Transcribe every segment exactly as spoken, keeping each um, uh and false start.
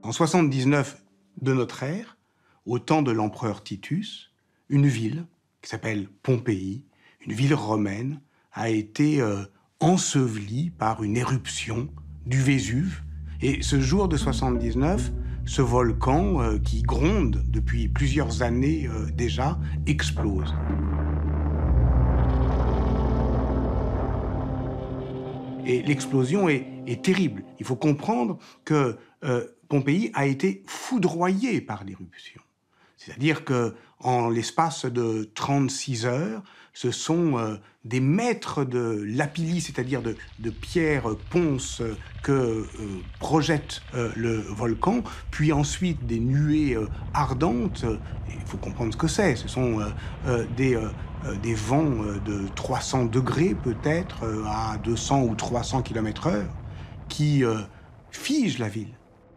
En soixante-dix-neuf de notre ère, au temps de l'empereur Titus, une ville qui s'appelle Pompéi, une ville romaine, a été euh, ensevelie par une éruption du Vésuve. Et ce jour de soixante-dix-neuf, ce volcan euh, qui gronde depuis plusieurs années euh, déjà, explose. Et l'explosion est, est terrible. Il faut comprendre que euh, Pompéi a été foudroyé par l'éruption. C'est-à-dire qu'en l'espace de trente-six heures, ce sont euh, des mètres de lapilli, c'est-à-dire de, de pierres ponces euh, que euh, projette euh, le volcan, puis ensuite des nuées euh, ardentes. Il faut comprendre ce que c'est. Ce sont euh, euh, des, euh, des vents euh, de trois cents degrés peut-être euh, à deux cents ou trois cents kilomètres heure qui euh, figent la ville.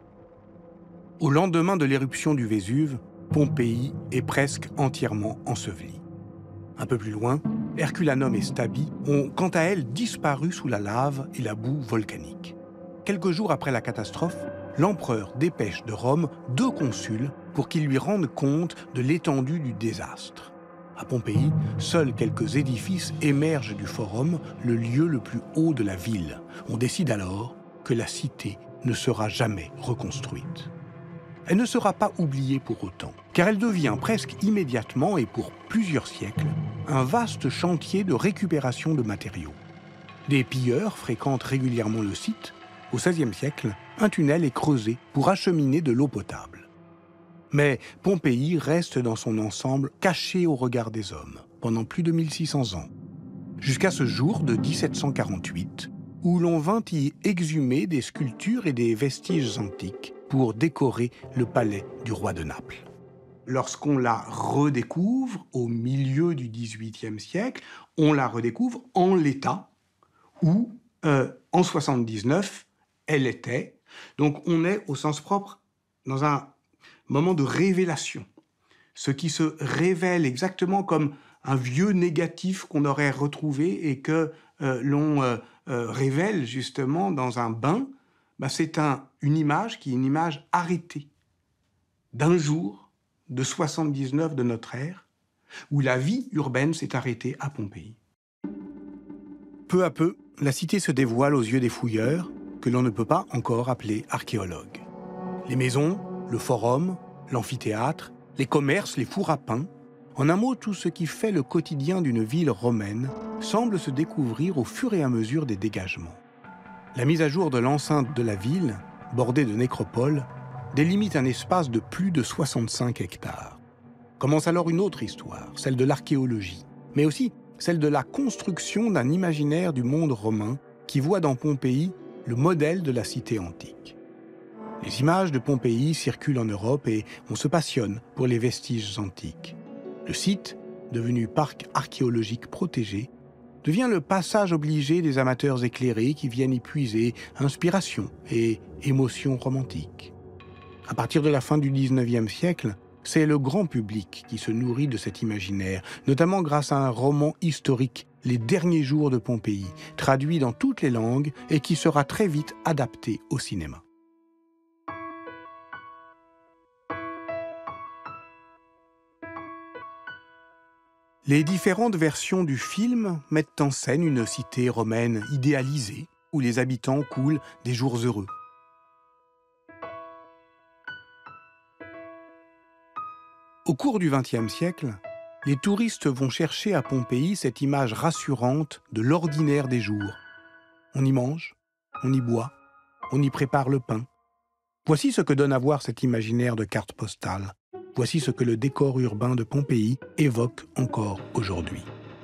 Au lendemain de l'éruption du Vésuve, Pompéi est presque entièrement ensevelie. Un peu plus loin, Herculanum et Stabi ont quant à elles disparu sous la lave et la boue volcanique. Quelques jours après la catastrophe, l'empereur dépêche de Rome deux consuls pour qu'ils lui rendent compte de l'étendue du désastre. À Pompéi, seuls quelques édifices émergent du forum, le lieu le plus haut de la ville. On décide alors que la cité ne sera jamais reconstruite. Elle ne sera pas oubliée pour autant, car elle devient presque immédiatement et pour plusieurs siècles un vaste chantier de récupération de matériaux. Des pilleurs fréquentent régulièrement le site. Au seizième siècle, un tunnel est creusé pour acheminer de l'eau potable. Mais Pompéi reste dans son ensemble caché au regard des hommes pendant plus de mille six cents ans, jusqu'à ce jour de mille sept cent quarante-huit, où l'on vint y exhumer des sculptures et des vestiges antiques pour décorer le palais du roi de Naples. Lorsqu'on la redécouvre au milieu du dix-huitième siècle, on la redécouvre en l'état où, euh, en soixante-dix-neuf, elle était. Donc on est, au sens propre, dans un moment de révélation. Ce qui se révèle exactement comme un vieux négatif qu'on aurait retrouvé et que euh, l'on euh, euh, révèle justement dans un bain, bah, c'est un, une image qui est une image arrêtée d'un jour de soixante-dix-neuf de notre ère, où la vie urbaine s'est arrêtée à Pompéi. Peu à peu, la cité se dévoile aux yeux des fouilleurs, que l'on ne peut pas encore appeler archéologues. Les maisons, le forum, l'amphithéâtre, les commerces, les fours à pain, en un mot, tout ce qui fait le quotidien d'une ville romaine semble se découvrir au fur et à mesure des dégagements. La mise à jour de l'enceinte de la ville, bordée de nécropoles, délimite un espace de plus de soixante-cinq hectares. Commence alors une autre histoire, celle de l'archéologie, mais aussi celle de la construction d'un imaginaire du monde romain qui voit dans Pompéi le modèle de la cité antique. Les images de Pompéi circulent en Europe et on se passionne pour les vestiges antiques. Le site, devenu parc archéologique protégé, devient le passage obligé des amateurs éclairés qui viennent y puiser inspiration et émotion romantique. À partir de la fin du dix-neuvième siècle, c'est le grand public qui se nourrit de cet imaginaire, notamment grâce à un roman historique, Les derniers jours de Pompéi, traduit dans toutes les langues et qui sera très vite adapté au cinéma. Les différentes versions du film mettent en scène une cité romaine idéalisée, où les habitants coulent des jours heureux. Au cours du vingtième siècle, les touristes vont chercher à Pompéi cette image rassurante de l'ordinaire des jours. On y mange, on y boit, on y prépare le pain. Voici ce que donne à voir cet imaginaire de carte postale. Voici ce que le décor urbain de Pompéi évoque encore aujourd'hui.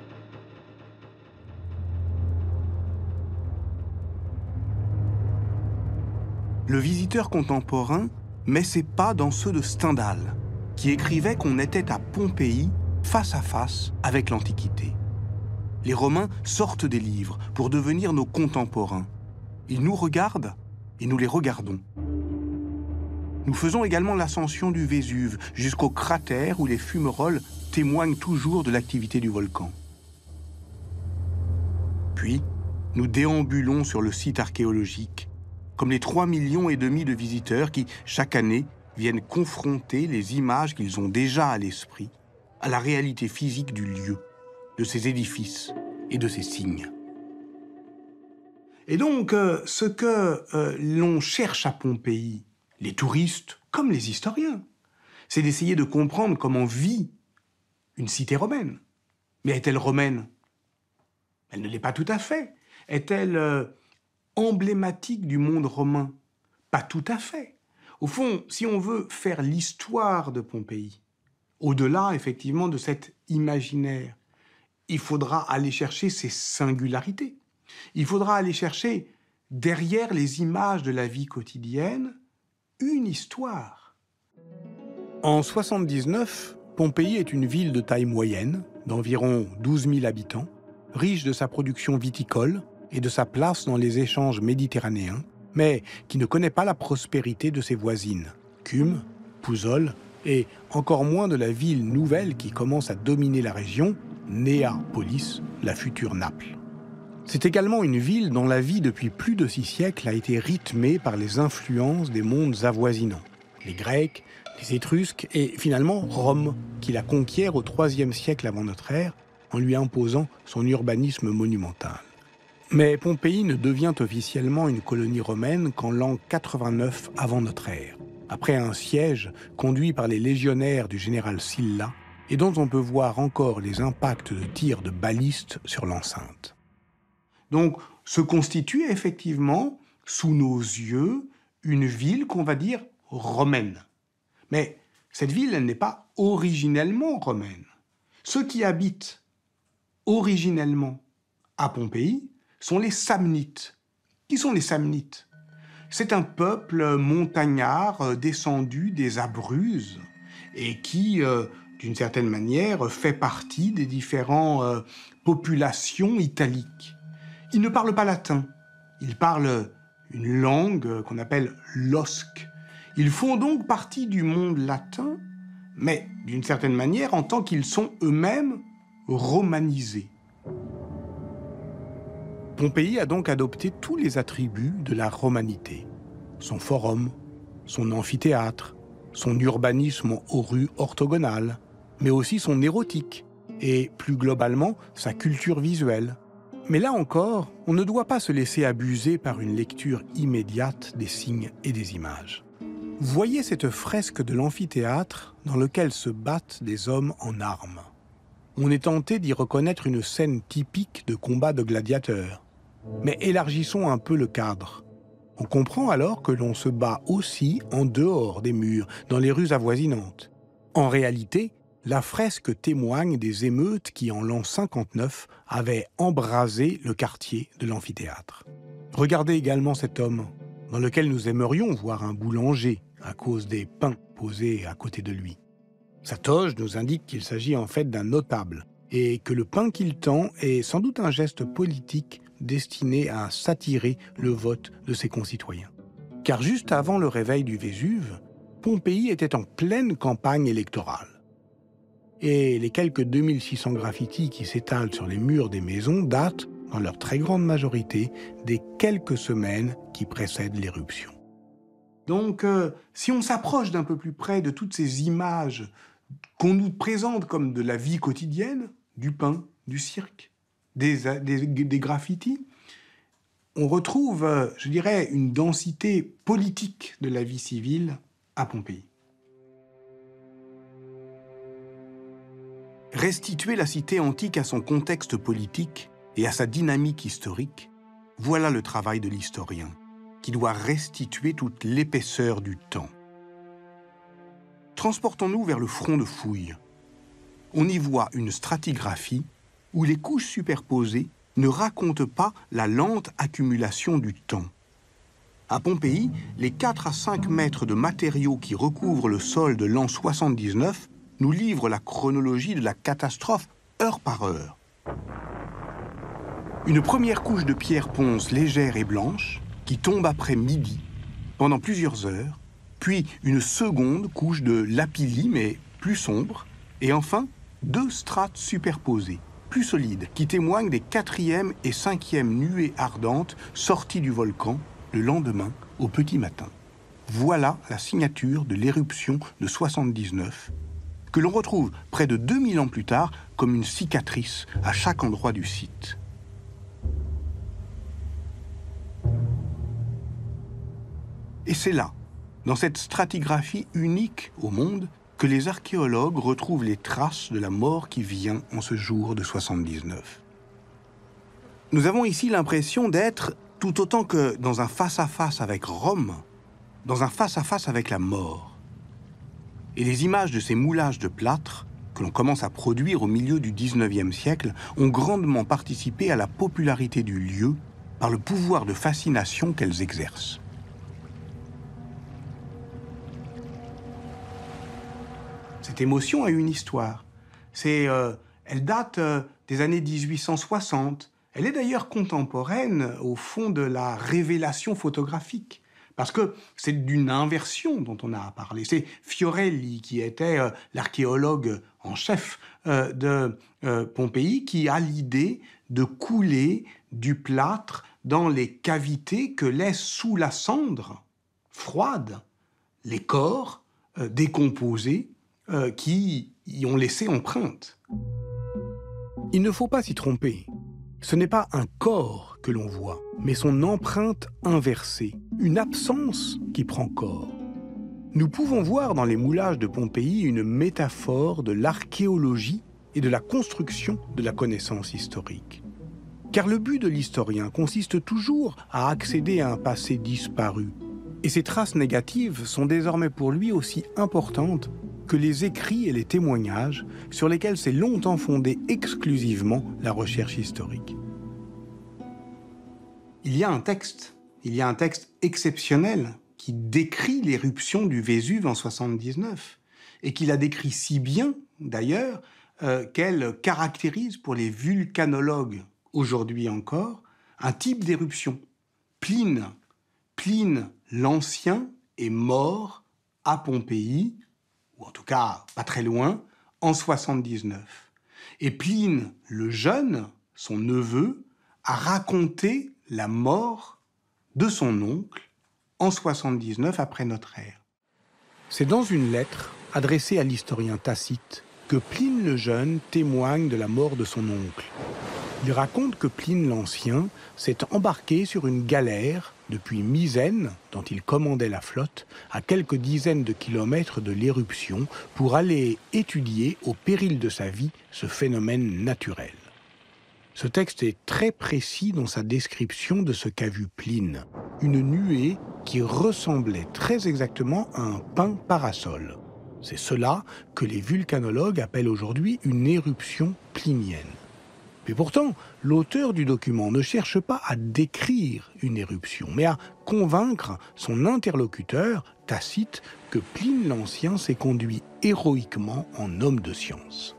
Le visiteur contemporain met ses pas dans ceux de Stendhal, qui écrivait qu'on était à Pompéi face à face avec l'Antiquité. Les Romains sortent des livres pour devenir nos contemporains. Ils nous regardent et nous les regardons. Nous faisons également l'ascension du Vésuve jusqu'au cratère où les fumerolles témoignent toujours de l'activité du volcan. Puis, nous déambulons sur le site archéologique comme les trois millions et demi de visiteurs qui, chaque année, viennent confronter les images qu'ils ont déjà à l'esprit à la réalité physique du lieu, de ses édifices et de ses signes. Et donc, euh, ce que euh, l'on cherche à Pompéi, les touristes comme les historiens, c'est d'essayer de comprendre comment vit une cité romaine. Mais est-elle romaine? Elle ne l'est pas tout à fait. Est-elle euh, emblématique du monde romain? Pas tout à fait. Au fond, si on veut faire l'histoire de Pompéi, au-delà, effectivement, de cet imaginaire, il faudra aller chercher ses singularités. Il faudra aller chercher, derrière les images de la vie quotidienne, une histoire. En soixante-dix-neuf, Pompéi est une ville de taille moyenne, d'environ douze mille habitants, riche de sa production viticole et de sa place dans les échanges méditerranéens, mais qui ne connaît pas la prospérité de ses voisines, Cumes, Pouzzoles, et encore moins de la ville nouvelle qui commence à dominer la région, Néapolis, la future Naples. C'est également une ville dont la vie depuis plus de six siècles a été rythmée par les influences des mondes avoisinants, les Grecs, les Étrusques et finalement Rome, qui la conquiert au troisième siècle avant notre ère en lui imposant son urbanisme monumental. Mais Pompéi ne devient officiellement une colonie romaine qu'en l'an quatre-vingt-neuf avant notre ère, après un siège conduit par les légionnaires du général Sylla et dont on peut voir encore les impacts de tirs de balistes sur l'enceinte. Donc, se constitue effectivement, sous nos yeux, une ville qu'on va dire romaine. Mais cette ville, elle n'est pas originellement romaine. Ceux qui habitent originellement à Pompéi sont les Samnites. Qui sont les Samnites? C'est un peuple montagnard descendu des Abruzzes et qui, euh, d'une certaine manière, fait partie des différentes euh, populations italiques. Ils ne parlent pas latin, ils parlent une langue qu'on appelle l'osque. Ils font donc partie du monde latin, mais d'une certaine manière en tant qu'ils sont eux-mêmes romanisés. Pompéi a donc adopté tous les attributs de la romanité. Son forum, son amphithéâtre, son urbanisme aux rues orthogonales, mais aussi son érotique et, plus globalement, sa culture visuelle. Mais là encore, on ne doit pas se laisser abuser par une lecture immédiate des signes et des images. Voyez cette fresque de l'amphithéâtre dans lequel se battent des hommes en armes. On est tenté d'y reconnaître une scène typique de combat de gladiateurs. Mais élargissons un peu le cadre. On comprend alors que l'on se bat aussi en dehors des murs, dans les rues avoisinantes. En réalité, la fresque témoigne des émeutes qui, en l'an cinquante-neuf, avaient embrasé le quartier de l'amphithéâtre. Regardez également cet homme, dans lequel nous aimerions voir un boulanger à cause des pains posés à côté de lui. Sa toge nous indique qu'il s'agit en fait d'un notable, et que le pain qu'il tend est sans doute un geste politique destiné à s'attirer le vote de ses concitoyens. Car juste avant le réveil du Vésuve, Pompéi était en pleine campagne électorale. Et les quelques deux mille six cents graffitis qui s'étalent sur les murs des maisons datent, dans leur très grande majorité, des quelques semaines qui précèdent l'éruption. Donc, euh, si on s'approche d'un peu plus près de toutes ces images qu'on nous présente comme de la vie quotidienne, du pain, du cirque, des, des, des graffitis, on retrouve, euh, je dirais, une densité politique de la vie civile à Pompéi. Restituer la cité antique à son contexte politique et à sa dynamique historique, voilà le travail de l'historien, qui doit restituer toute l'épaisseur du temps. Transportons-nous vers le front de Fouille. On y voit une stratigraphie où les couches superposées ne racontent pas la lente accumulation du temps. À Pompéi, les quatre à cinq mètres de matériaux qui recouvrent le sol de l'an soixante-dix-neuf nous livrent la chronologie de la catastrophe heure par heure. Une première couche de pierre ponce légère et blanche qui tombe après midi, pendant plusieurs heures, puis une seconde couche de lapilli, mais plus sombre, et enfin deux strates superposées, plus solides, qui témoignent des quatrième et cinquième nuées ardentes sorties du volcan le lendemain, au petit matin. Voilà la signature de l'éruption de soixante-dix-neuf, que l'on retrouve près de deux mille ans plus tard comme une cicatrice à chaque endroit du site. Et c'est là, dans cette stratigraphie unique au monde, que les archéologues retrouvent les traces de la mort qui vient en ce jour de soixante-dix-neuf. Nous avons ici l'impression d'être, tout autant que dans un face-à-face avec Rome, dans un face-à-face avec la mort. Et les images de ces moulages de plâtre, que l'on commence à produire au milieu du dix-neuvième siècle, ont grandement participé à la popularité du lieu par le pouvoir de fascination qu'elles exercent. Cette émotion a une histoire. C'est, euh, elle date euh, des années mille huit cent soixante. Elle est d'ailleurs contemporaine, au fond, de la révélation photographique. Parce que c'est d'une inversion dont on a parlé. C'est Fiorelli, qui était euh, l'archéologue en chef euh, de euh, Pompéi, qui a l'idée de couler du plâtre dans les cavités que laissent sous la cendre froide les corps euh, décomposés euh, qui y ont laissé empreinte. Il ne faut pas s'y tromper. Ce n'est pas un corps que l'on voit, mais son empreinte inversée, une absence qui prend corps. Nous pouvons voir dans les moulages de Pompéi une métaphore de l'archéologie et de la construction de la connaissance historique. Car le but de l'historien consiste toujours à accéder à un passé disparu. Et ces traces négatives sont désormais pour lui aussi importantes que les écrits et les témoignages sur lesquels s'est longtemps fondée exclusivement la recherche historique. Il y a un texte, il y a un texte exceptionnel qui décrit l'éruption du Vésuve en soixante-dix-neuf et qui la décrit si bien, d'ailleurs, euh, qu'elle caractérise pour les vulcanologues, aujourd'hui encore, un type d'éruption. Pline, Pline l'Ancien est mort à Pompéi, ou en tout cas pas très loin, en soixante-dix-neuf. Et Pline le Jeune, son neveu, a raconté la mort de son oncle en soixante-dix-neuf après notre ère. C'est dans une lettre adressée à l'historien Tacite que Pline le Jeune témoigne de la mort de son oncle. Il raconte que Pline l'Ancien s'est embarqué sur une galère depuis Misène, dont il commandait la flotte, à quelques dizaines de kilomètres de l'éruption, pour aller étudier, au péril de sa vie, ce phénomène naturel. Ce texte est très précis dans sa description de ce qu'a vu Pline, une nuée qui ressemblait très exactement à un pin parasol. C'est cela que les vulcanologues appellent aujourd'hui une éruption plinienne. Mais pourtant, l'auteur du document ne cherche pas à décrire une éruption, mais à convaincre son interlocuteur, Tacite, que Pline l'Ancien s'est conduit héroïquement en homme de science.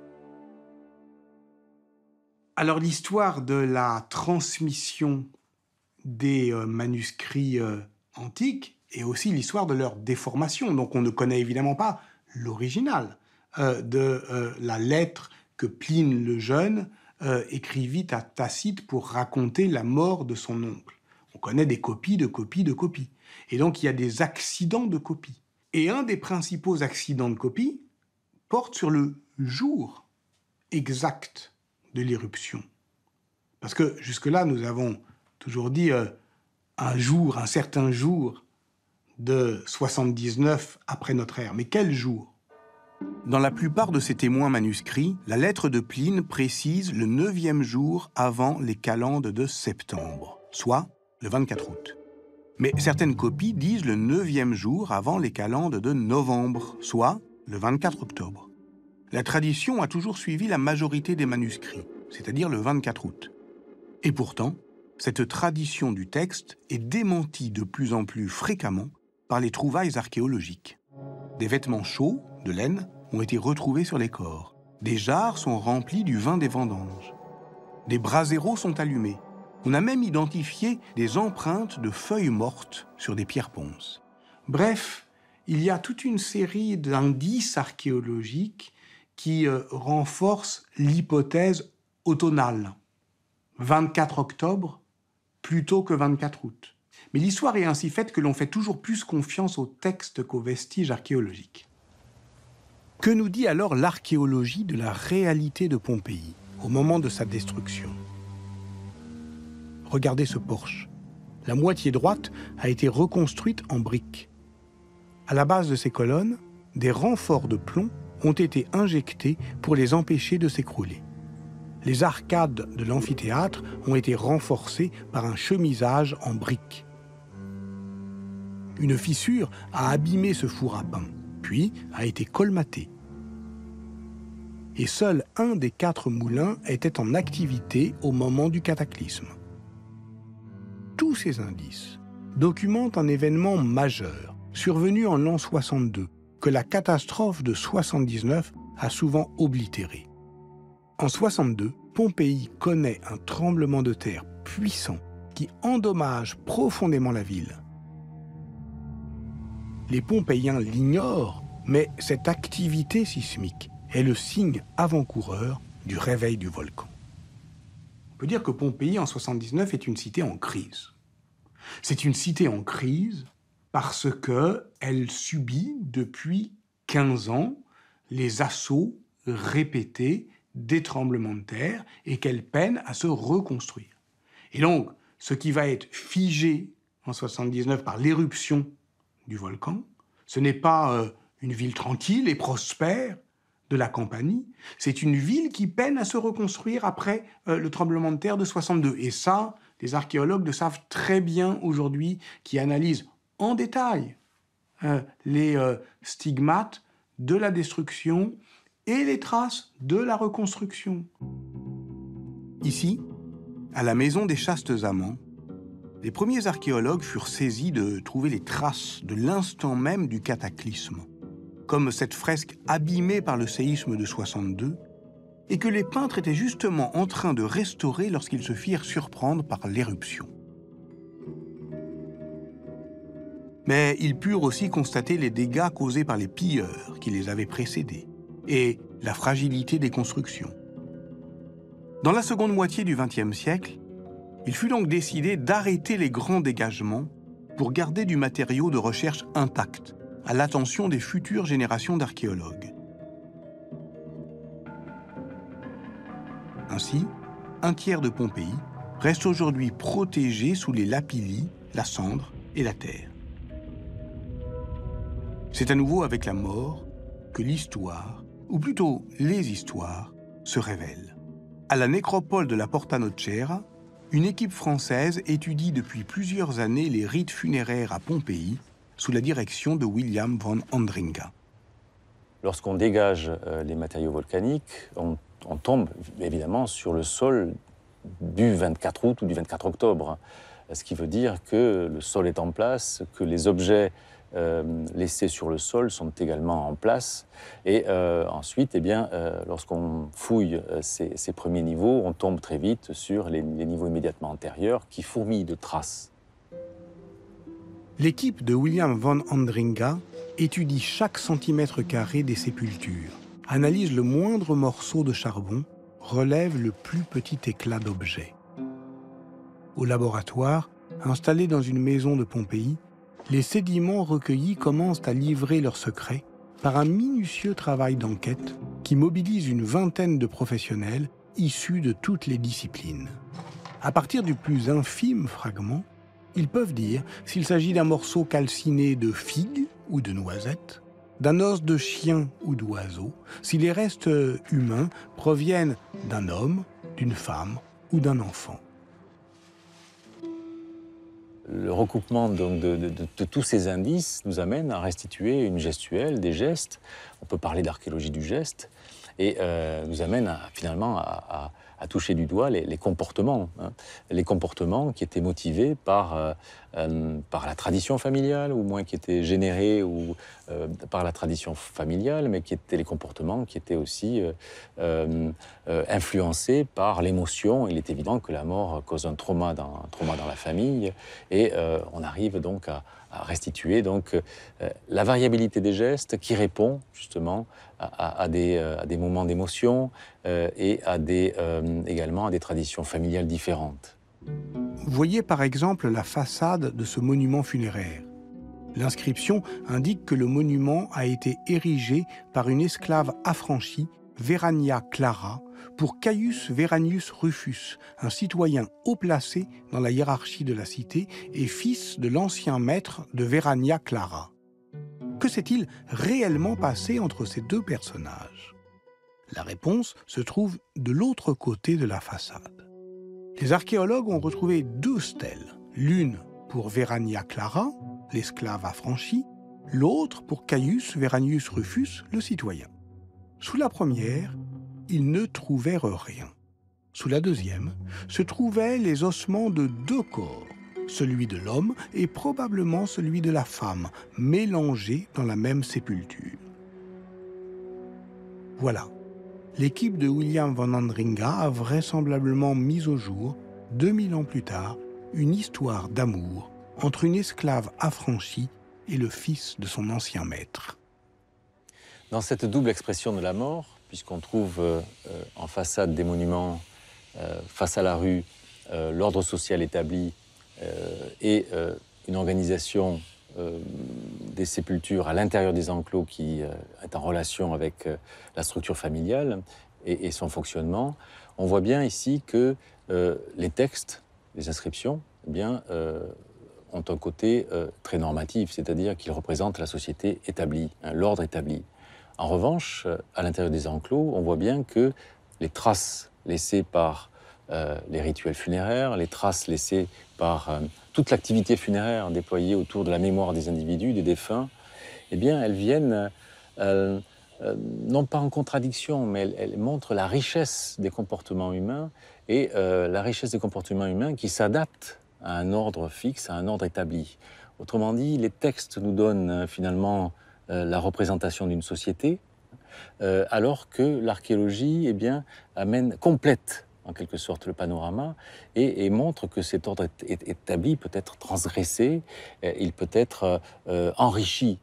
Alors l'histoire de la transmission des euh, manuscrits euh, antiques est aussi l'histoire de leur déformation. Donc on ne connaît évidemment pas l'original euh, de euh, la lettre que Pline le Jeune euh, écrivit à Tacite pour raconter la mort de son oncle. On connaît des copies de copies de copies. Et donc il y a des accidents de copie. Et un des principaux accidents de copie porte sur le jour exact de l'éruption. Parce que jusque-là, nous avons toujours dit euh, un jour, un certain jour de soixante-dix-neuf après notre ère. Mais quel jour? Dans la plupart de ces témoins manuscrits, la lettre de Pline précise le neuvième jour avant les calendes de septembre, soit le vingt-quatre août. Mais certaines copies disent le neuvième jour avant les calendes de novembre, soit le vingt-quatre octobre. La tradition a toujours suivi la majorité des manuscrits, c'est-à-dire le vingt-quatre août. Et pourtant, cette tradition du texte est démentie de plus en plus fréquemment par les trouvailles archéologiques. Des vêtements chauds, de laine, ont été retrouvés sur les corps. Des jarres sont remplies du vin des vendanges. Des braseros sont allumés. On a même identifié des empreintes de feuilles mortes sur des pierres ponces. Bref, il y a toute une série d'indices archéologiques qui euh, renforcent l'hypothèse automnale. vingt-quatre octobre plutôt que vingt-quatre août. Mais l'histoire est ainsi faite que l'on fait toujours plus confiance aux textes qu'aux vestiges archéologiques. Que nous dit alors l'archéologie de la réalité de Pompéi au moment de sa destruction? Regardez ce porche. La moitié droite a été reconstruite en briques. À la base de ces colonnes, des renforts de plomb ont été injectés pour les empêcher de s'écrouler. Les arcades de l'amphithéâtre ont été renforcées par un chemisage en briques. Une fissure a abîmé ce four à pain, puis a été colmatée. Et seul un des quatre moulins était en activité au moment du cataclysme. Tous ces indices documentent un événement majeur, survenu en l'an soixante-deux, que la catastrophe de soixante-dix-neuf a souvent oblitéré. En soixante-deux, Pompéi connaît un tremblement de terre puissant qui endommage profondément la ville. Les Pompéiens l'ignorent, mais cette activité sismique est le signe avant-coureur du réveil du volcan. On peut dire que Pompéi, en soixante-dix-neuf, est une cité en crise. C'est une cité en crise parce qu'elle subit depuis quinze ans les assauts répétés des tremblements de terre et qu'elle peine à se reconstruire. Et donc, ce qui va être figé en soixante-dix-neuf par l'éruption du volcan, ce n'est pas euh, une ville tranquille et prospère de la Campanie, c'est une ville qui peine à se reconstruire après euh, le tremblement de terre de soixante-deux. Et ça, les archéologues le savent très bien aujourd'hui, qui analysent en détail euh, les euh, stigmates de la destruction et les traces de la reconstruction. Ici, à la maison des chastes amants, les premiers archéologues furent saisis de trouver les traces de l'instant même du cataclysme, comme cette fresque abîmée par le séisme de soixante-deux, et que les peintres étaient justement en train de restaurer lorsqu'ils se firent surprendre par l'éruption. Mais ils purent aussi constater les dégâts causés par les pilleurs qui les avaient précédés, et la fragilité des constructions. Dans la seconde moitié du vingtième siècle, il fut donc décidé d'arrêter les grands dégagements pour garder du matériau de recherche intact, à l'attention des futures générations d'archéologues. Ainsi, un tiers de Pompéi reste aujourd'hui protégé sous les lapillis, la cendre et la terre. C'est à nouveau avec la mort que l'histoire, ou plutôt les histoires, se révèlent. À la nécropole de la Porta Nocera, une équipe française étudie depuis plusieurs années les rites funéraires à Pompéi sous la direction de William von Andringa. Lorsqu'on dégage euh, les matériaux volcaniques, on, on tombe évidemment sur le sol du vingt-quatre août ou du vingt-quatre octobre, ce qui veut dire que le sol est en place, que les objets Euh, laissés sur le sol sont également en place. Et euh, ensuite, eh bien, euh, lorsqu'on fouille euh, ces, ces premiers niveaux, on tombe très vite sur les, les niveaux immédiatement antérieurs qui fourmillent de traces. L'équipe de William von Andringa étudie chaque centimètre carré des sépultures, analyse le moindre morceau de charbon, relève le plus petit éclat d'objet. Au laboratoire, installé dans une maison de Pompéi, les sédiments recueillis commencent à livrer leurs secrets par un minutieux travail d'enquête qui mobilise une vingtaine de professionnels issus de toutes les disciplines. À partir du plus infime fragment, ils peuvent dire s'il s'agit d'un morceau calciné de figue ou de noisette, d'un os de chien ou d'oiseau, si les restes humains proviennent d'un homme, d'une femme ou d'un enfant. Le recoupement donc, de, de, de, de tous ces indices nous amène à restituer une gestuelle, des gestes. On peut parler d'archéologie du geste, et euh, nous amène à, finalement à, à, à toucher du doigt les, les comportements. Hein. Les comportements qui étaient motivés par, euh, euh, par la tradition familiale, ou moins qui étaient générés ou, euh, par la tradition familiale, mais qui étaient les comportements qui étaient aussi euh, euh, euh, influencés par l'émotion. Il est évident que la mort cause un trauma dans, un trauma dans la famille, et euh, on arrive donc à, à restituer donc, euh, la variabilité des gestes qui répond justement à, à, à, des, à des moments d'émotion euh, et à des, euh, également à des traditions familiales différentes. Voyez par exemple la façade de ce monument funéraire. L'inscription indique que le monument a été érigé par une esclave affranchie, Verania Clara, pour Caius Veranius Rufus, un citoyen haut placé dans la hiérarchie de la cité et fils de l'ancien maître de Verania Clara. Que s'est-il réellement passé entre ces deux personnages? La réponse se trouve de l'autre côté de la façade. Les archéologues ont retrouvé deux stèles, l'une pour Verania Clara, l'esclave affranchi, l'autre pour Caius Veranius Rufus, le citoyen. Sous la première, ils ne trouvèrent rien. Sous la deuxième, se trouvaient les ossements de deux corps, celui de l'homme et probablement celui de la femme, mélangés dans la même sépulture. Voilà. L'équipe de William van Andringa a vraisemblablement mis au jour, deux mille ans plus tard, une histoire d'amour entre une esclave affranchie et le fils de son ancien maître. Dans cette double expression de la mort, puisqu'on trouve euh, en façade des monuments, euh, face à la rue, euh, l'ordre social établi euh, et euh, une organisation euh, des sépultures à l'intérieur des enclos qui euh, est en relation avec euh, la structure familiale et, et son fonctionnement, on voit bien ici que euh, les textes, les inscriptions, eh bien, euh, ont un côté euh, très normatif, c'est-à-dire qu'ils représentent la société établie, hein, l'ordre établi. En revanche, euh, à l'intérieur des enclos, on voit bien que les traces laissées par euh, les rituels funéraires, les traces laissées par euh, toute l'activité funéraire déployée autour de la mémoire des individus, des défunts, eh bien, elles viennent, euh, euh, non pas en contradiction, mais elles, elles montrent la richesse des comportements humains et euh, la richesse des comportements humains qui s'adaptent à un ordre fixe, à un ordre établi. Autrement dit, les textes nous donnent euh, finalement euh, la représentation d'une société, euh, alors que l'archéologie eh bien, amène, complète en quelque sorte le panorama et, et montre que cet ordre est, est, établi peut être transgressé, euh, il peut être euh, enrichi.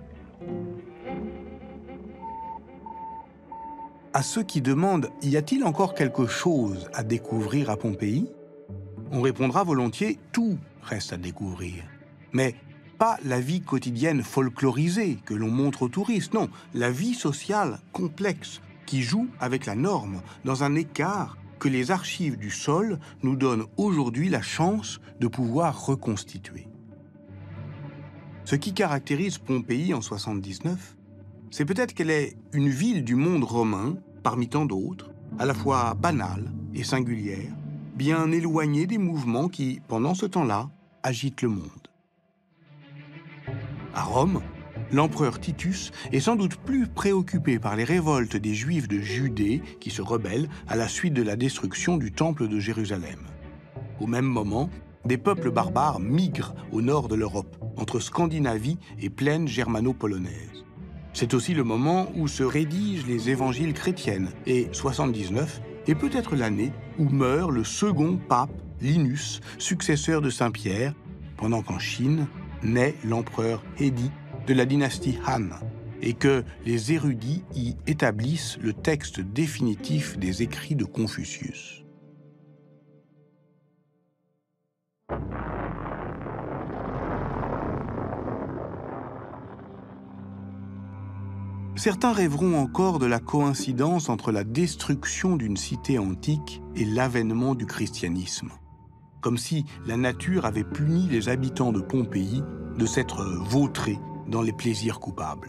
À ceux qui demandent « Y a-t-il encore quelque chose à découvrir à Pompéi ?» on répondra volontiers « Tout reste à découvrir ». Mais pas la vie quotidienne folklorisée que l'on montre aux touristes, non, la vie sociale complexe qui joue avec la norme dans un écart que les archives du sol nous donnent aujourd'hui la chance de pouvoir reconstituer. Ce qui caractérise Pompéi en soixante-dix-neuf, c'est peut-être qu'elle est une ville du monde romain, parmi tant d'autres, à la fois banale et singulière, bien éloignée des mouvements qui, pendant ce temps-là, agitent le monde. À Rome, l'empereur Titus est sans doute plus préoccupé par les révoltes des Juifs de Judée qui se rebellent à la suite de la destruction du temple de Jérusalem. Au même moment, des peuples barbares migrent au nord de l'Europe, entre Scandinavie et plaine germano-polonaise. C'est aussi le moment où se rédigent les évangiles chrétiennes, et soixante-dix-neuf est peut-être l'année où meurt le second pape Linus, successeur de Saint Pierre, pendant qu'en Chine naît l'empereur Hédi de la dynastie Han, et que les érudits y établissent le texte définitif des écrits de Confucius. Certains rêveront encore de la coïncidence entre la destruction d'une cité antique et l'avènement du christianisme, comme si la nature avait puni les habitants de Pompéi de s'être vautrés dans les plaisirs coupables.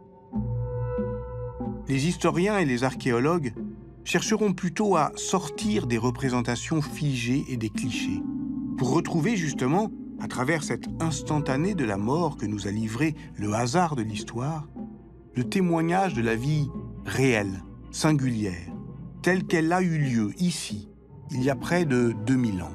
Les historiens et les archéologues chercheront plutôt à sortir des représentations figées et des clichés, pour retrouver justement, à travers cet instantané de la mort que nous a livré le hasard de l'histoire, le témoignage de la vie réelle, singulière, telle qu'elle a eu lieu ici, il y a près de deux mille ans.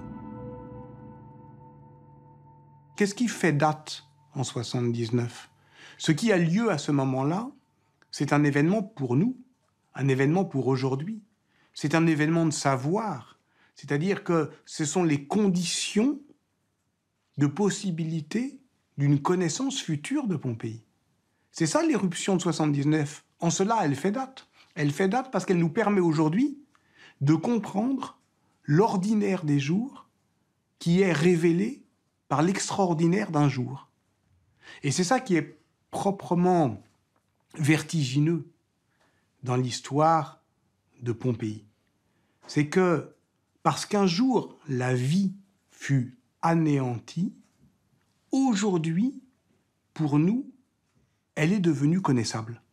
Qu'est-ce qui fait date en soixante-dix-neuf? Ce qui a lieu à ce moment-là, c'est un événement pour nous, un événement pour aujourd'hui. C'est un événement de savoir, c'est-à-dire que ce sont les conditions de possibilité d'une connaissance future de Pompéi. C'est ça l'éruption de soixante-dix-neuf. En cela, elle fait date. Elle fait date parce qu'elle nous permet aujourd'hui de comprendre l'ordinaire des jours qui est révélée par l'extraordinaire d'un jour. Et c'est ça qui est proprement vertigineux dans l'histoire de Pompéi. C'est que parce qu'un jour la vie fut anéantie, aujourd'hui, pour nous, elle est devenue connaissable.